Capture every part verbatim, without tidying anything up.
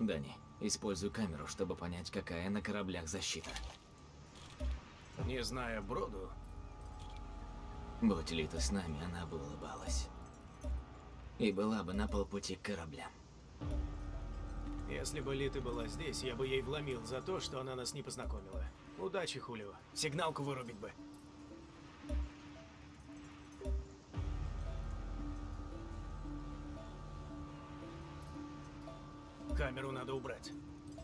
Дани, используй камеру, чтобы понять, какая на кораблях защита. Не зная Броду... Будь Лита с нами, она бы улыбалась. И была бы на полпути к кораблям. Если бы Лита была здесь, я бы ей вломил за то, что она нас не познакомила. Удачи, Хулио. Сигналку вырубить бы. Камеру надо убрать.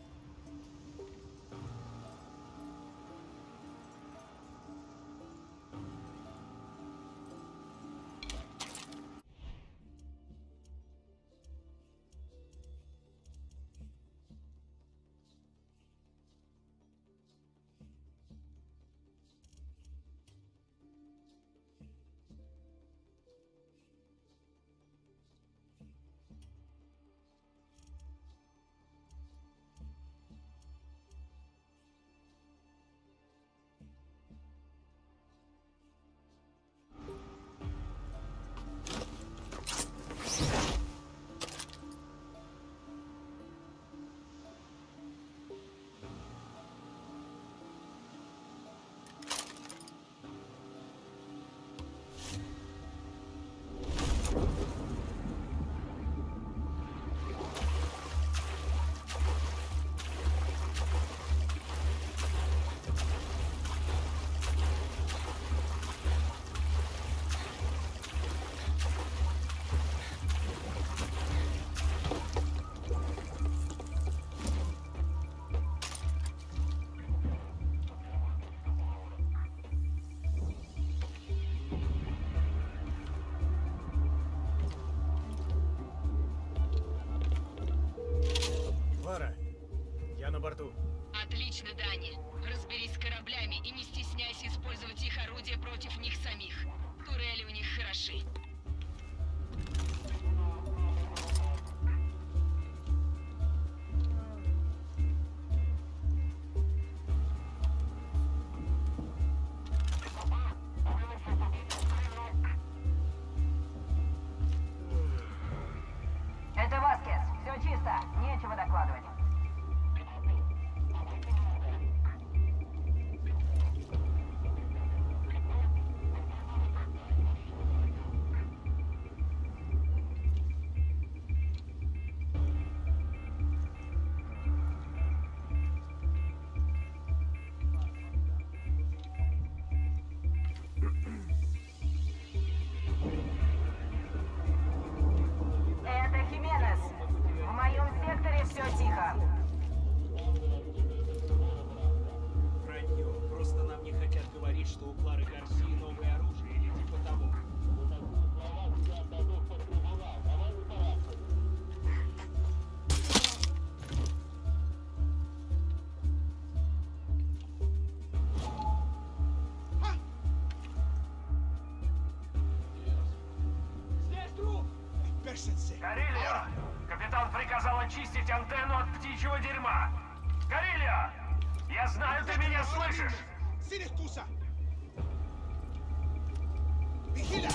Лара, я на борту. Отлично, Дани. Разберись с кораблями и не стесняйся использовать их орудия против них самих. Турели у них хороши. Это Васкес. Все чисто. Нечего докладывать. Это Хименес. В моем секторе все тихо. Вранье. Просто нам не хотят говорить, что у Клары Гарсии новое оружие или типа того. Здесь труп! Карелия! Капитан приказал очистить антенну от птичьего дерьма! Карелия! Я знаю, ты меня слышишь! Sin excusa! ¡Vigila!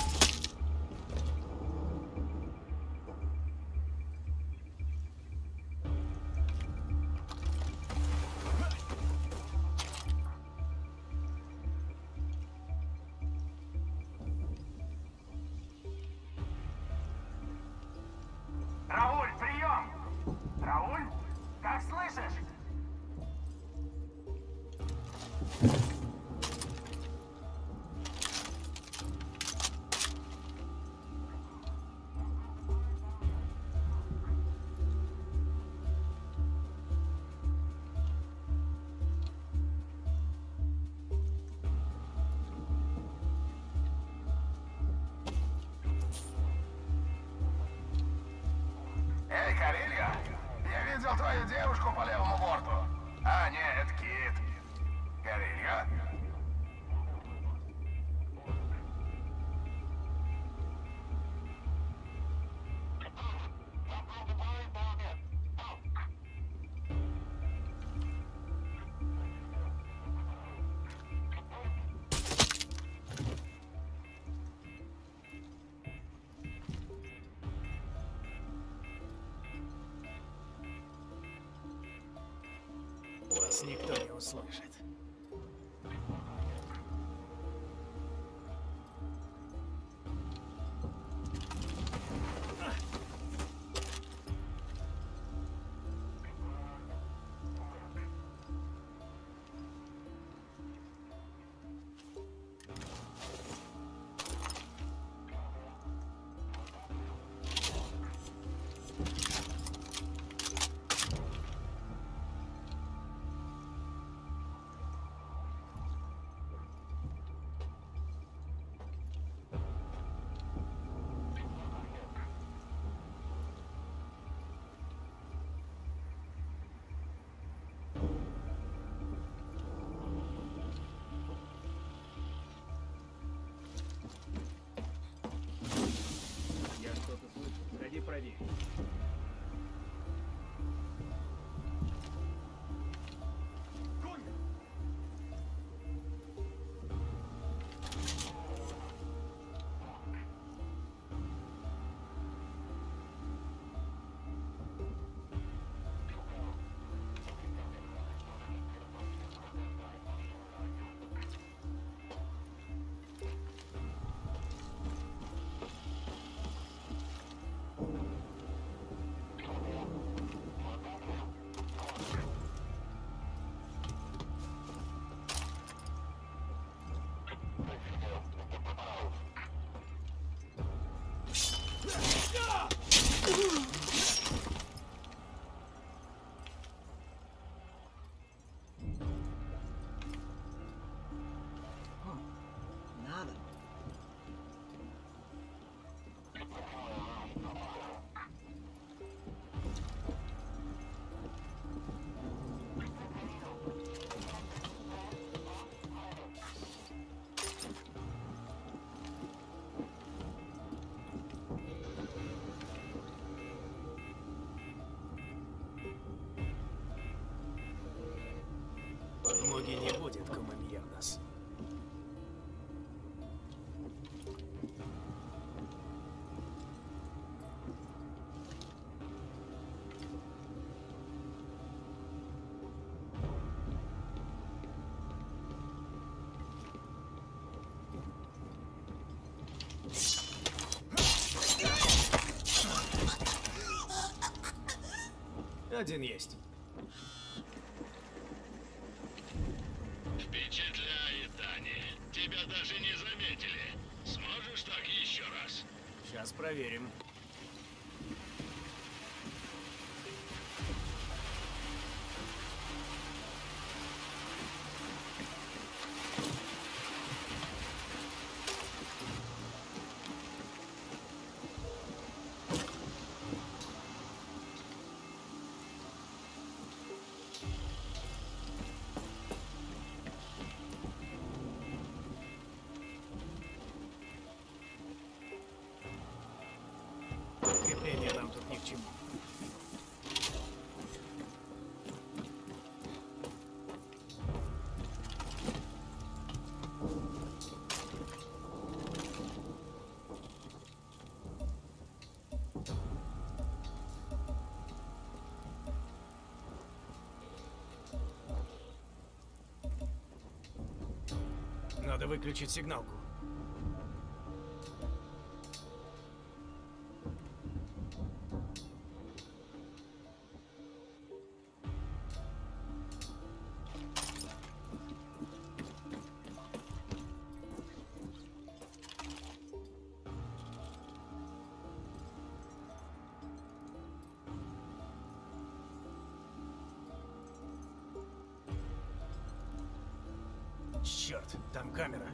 Рауль, прием! Рауль, как слышишь? Эй, Карелия! Я видел твою девушку по левому борту. А, нет, Кит. Карелия? Нас никто не услышит. Я что-то слышу. Сходи проверь. Надо. Подмоги не будет, Команьянос. Один есть. Впечатляет, Дани. Тебя даже не заметили. Сможешь так еще раз? Сейчас проверим. Крепление нам тут ни к чему. Надо выключить сигналку. Черт, там камера.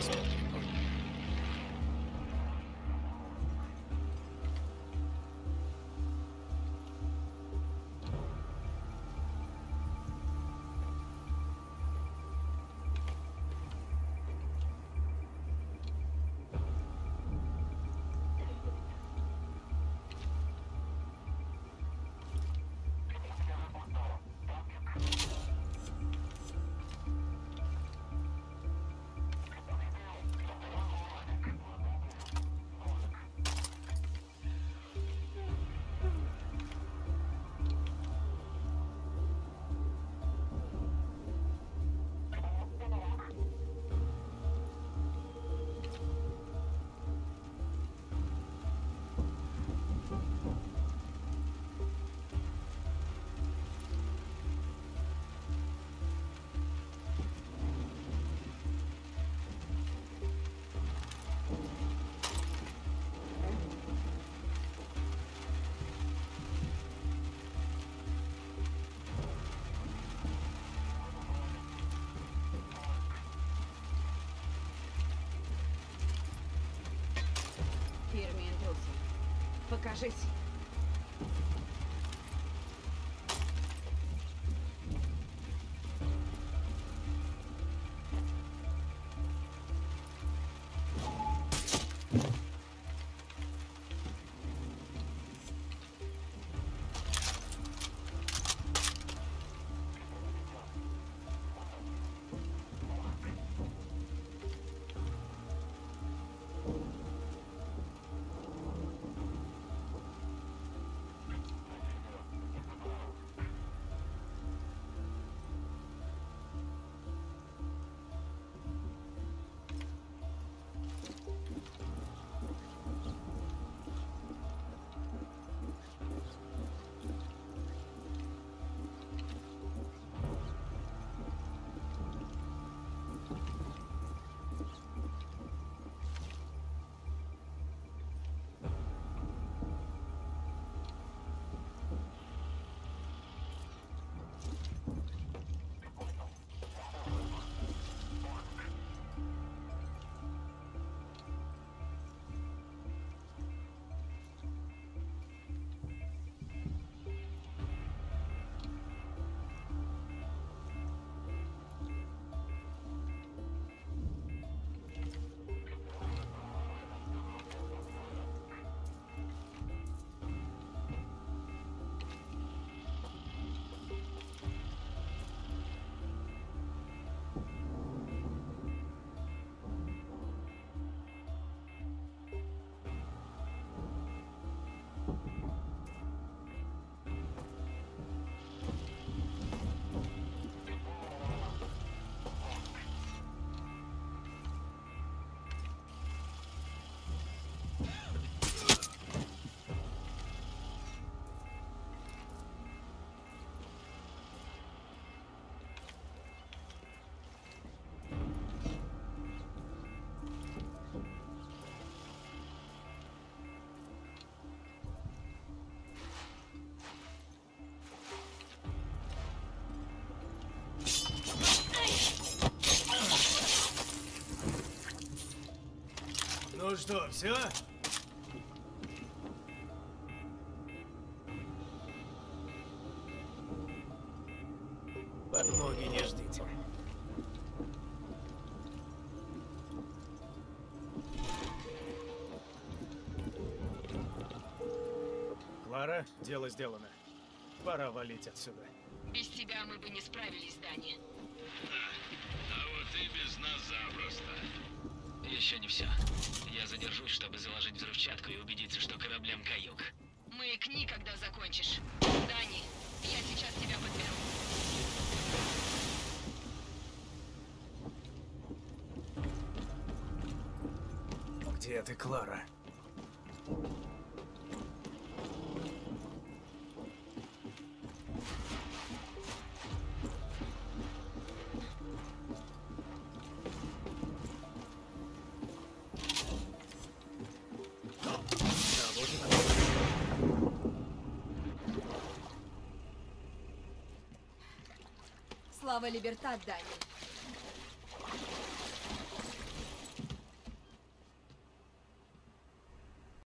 Посмотрим. Фирме интрусов. Покажись. Ну что, все? Подмоги не ждите. Клара, дело сделано. Пора валить отсюда. Без тебя мы бы не справились, Дани. А вот и без нас запросто. Еще не все. Я задержусь, чтобы заложить взрывчатку и убедиться, что кораблям каюк. Маякни, когда закончишь. Дани, я сейчас тебя подберу. Где ты, Клара? Слава Либертад, Дани.